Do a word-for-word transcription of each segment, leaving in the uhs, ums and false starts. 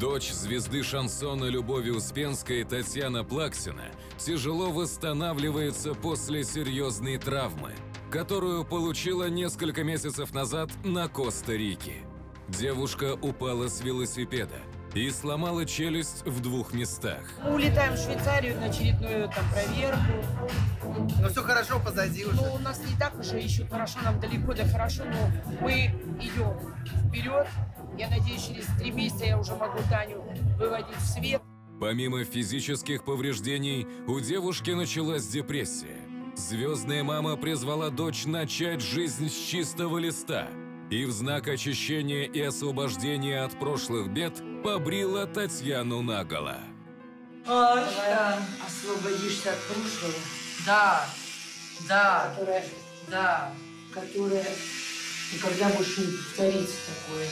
Дочь звезды шансона Любови Успенской Татьяна Плаксина тяжело восстанавливается после серьезной травмы, которую получила несколько месяцев назад на Коста-Рике. Девушка упала с велосипеда и сломала челюсть в двух местах. Мы улетаем в Швейцарию на очередную там проверку. Но все хорошо позади уже. Ну, у нас не так уж и еще хорошо, нам далеко до хорошо, но мы идем вперед. Я надеюсь, через три месяца я уже могу Таню выводить в свет. Помимо физических повреждений, у девушки началась депрессия. Звездная мама призвала дочь начать жизнь с чистого листа и в знак очищения и освобождения от прошлых бед побрила Татьяну наголо. Ой, да. Освободишься от прошлого. Да, да, которая, да, которая никогда больше не повторится такое.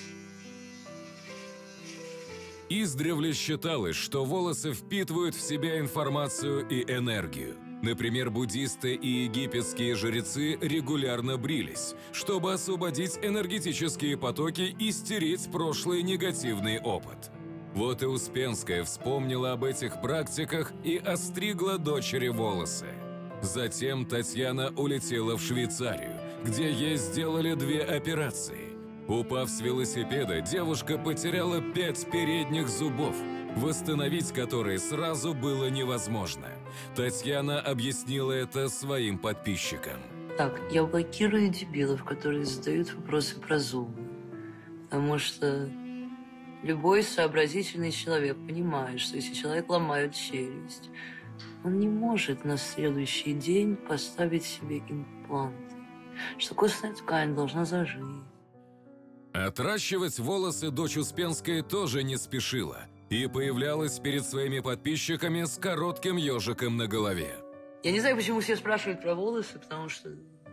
Издревле считалось, что волосы впитывают в себя информацию и энергию. Например, буддисты и египетские жрецы регулярно брились, чтобы освободить энергетические потоки и стереть прошлый негативный опыт. Вот и Успенская вспомнила об этих практиках и остригла дочери волосы. Затем Татьяна улетела в Швейцарию, где ей сделали две операции. Упав с велосипеда, девушка потеряла пять передних зубов, восстановить которые сразу было невозможно. Татьяна объяснила это своим подписчикам. Так, я блокирую дебилов, которые задают вопросы про зубы. Потому что любой сообразительный человек понимает, что если человек ломает челюсть, он не может на следующий день поставить себе импланты. Что костная ткань должна зажить. Отращивать волосы дочь Успенской тоже не спешила и появлялась перед своими подписчиками с коротким ежиком на голове. Я не знаю, почему все спрашивают про волосы, потому что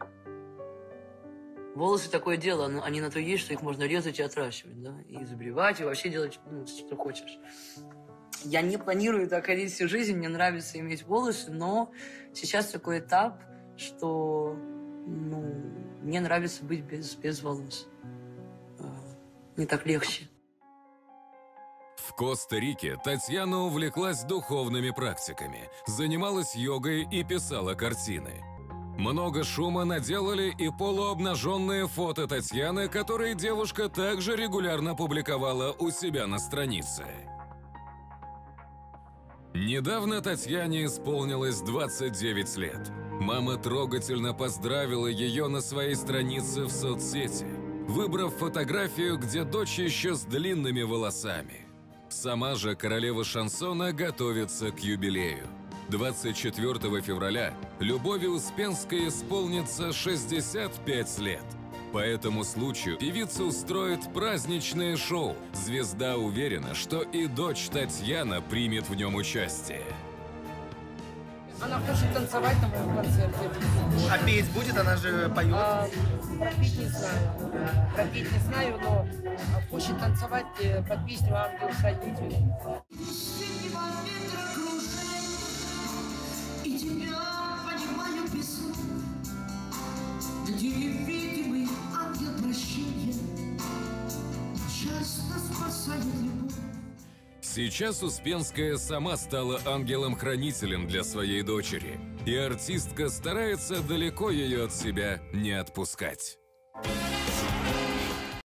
волосы такое дело, они на то есть, что их можно резать и отращивать, да, и забривать, и вообще делать, ну, что хочешь. Я не планирую так ходить всю жизнь, мне нравится иметь волосы, но сейчас такой этап, что, ну, мне нравится быть без, без волос. Не так легче. В Коста-Рике Татьяна увлеклась духовными практиками, занималась йогой и писала картины. Много шума наделали и полуобнаженные фото Татьяны, которые девушка также регулярно публиковала у себя на странице. Недавно Татьяне исполнилось двадцать девять лет. Мама трогательно поздравила ее на своей странице в соцсети, выбрав фотографию, где дочь еще с длинными волосами. Сама же королева шансона готовится к юбилею. двадцать четвёртого февраля Любови Успенской исполнится шестьдесят пять лет. По этому случаю певица устроит праздничное шоу. Звезда уверена, что и дочь Татьяна примет в нем участие. Она хочет танцевать на моем концерте. А петь будет? Она же поет. А, про петь не знаю. Про петь не знаю, но хочет танцевать под песню «Ангел-хранитель». И тебя понимаю без слов, где невидимый ангел прощения часто спасает любовь. Сейчас Успенская сама стала ангелом-хранителем для своей дочери, и артистка старается далеко ее от себя не отпускать.